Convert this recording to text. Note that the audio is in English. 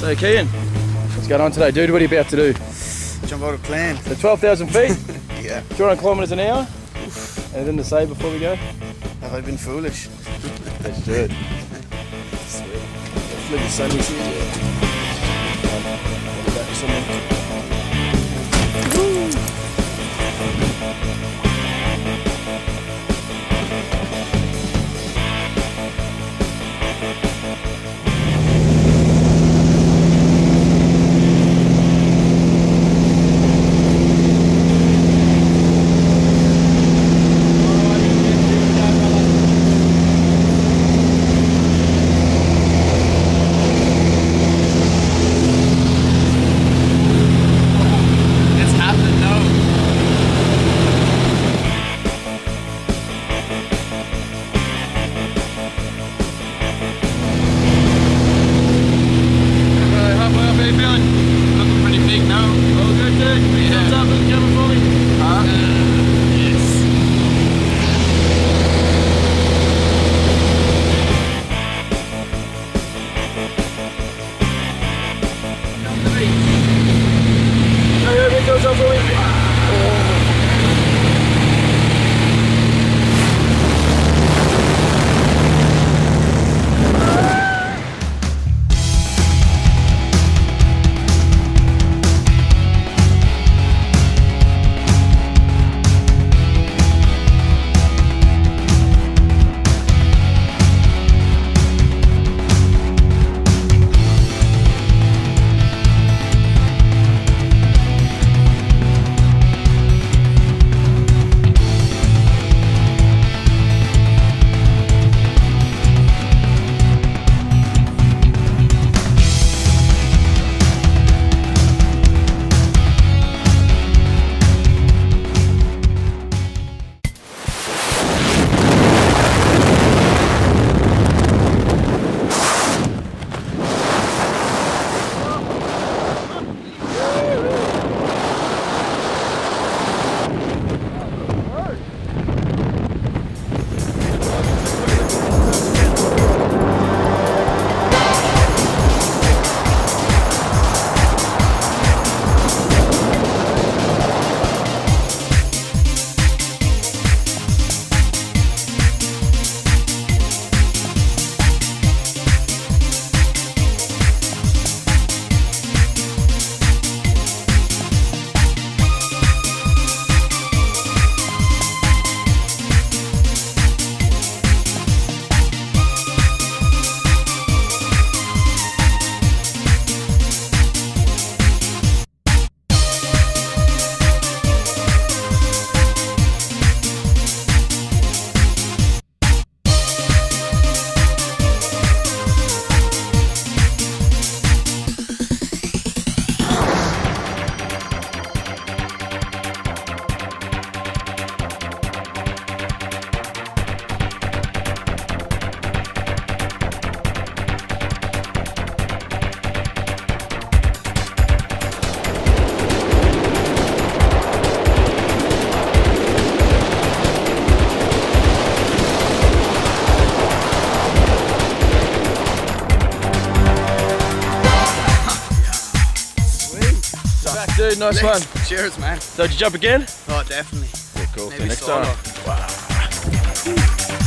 So Cian, what's going on today, dude? What are you about to do? Jump out of plane. So 12,000 feet? Yeah. 200 kilometres an hour? Anything to say before we go? Have I been foolish? Let's do it. Sweet. Let's leave the sandwich here. Dude, nice one. Cheers, man. So did you jump again? Oh, definitely. Cool. Maybe Next solo. time. Wow.